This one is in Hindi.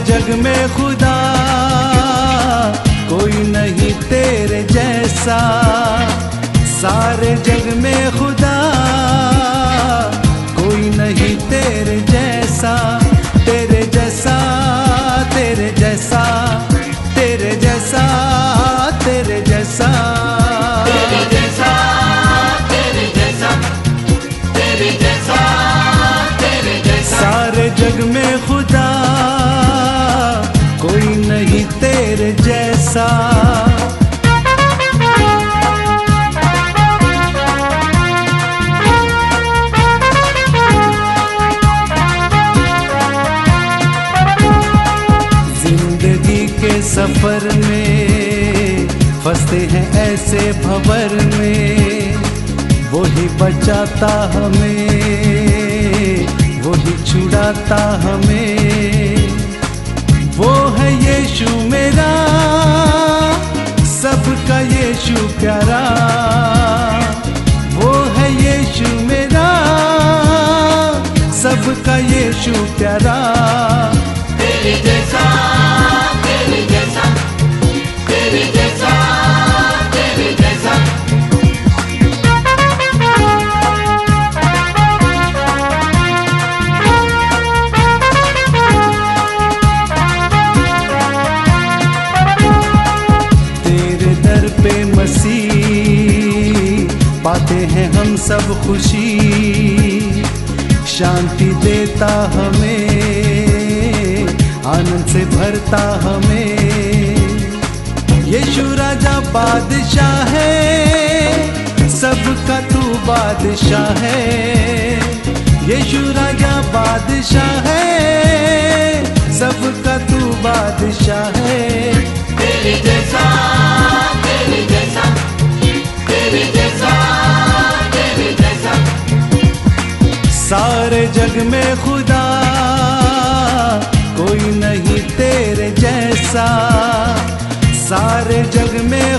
जग में खुदा कोई नहीं तेरे जैसा, सारे जग में खुदा कोई नहीं तेरे जैसा, तेरे जैसा तेरे जैसा तेरे जैसा तेरे जैसा तेरे जैसा तेरे जैसा तेरे जैसा तेरे जैसा। सारे जग में खुदा कोई नहीं तेरे जैसा। जिंदगी के सफर में फंसते हैं ऐसे भंवर में, वही बचाता हमें, वही छुड़ाता हमें। वो है यीशु मेरा, सबका यीशु प्यारा। वो है यीशु मेरा, सबका यीशु प्यारा। तेरे जैसा तेरे जैसा तेरे जैसा तेरे जैसा। तेरे दर पे मसीह पाते हैं हम सब खुशी, शांति देता हमें, आनंद से भरता हमें। यीशु राजा बादशाह है, सबका तू बादशाह है। यीशु राजा बादशाह है, सबका तू बादशाह है। तेरे जैसा तेरे जैसा तेरे जैसा तेरे जैसा। सारे जग में खुदा कोई नहीं तेरे जैसा, सारे जग में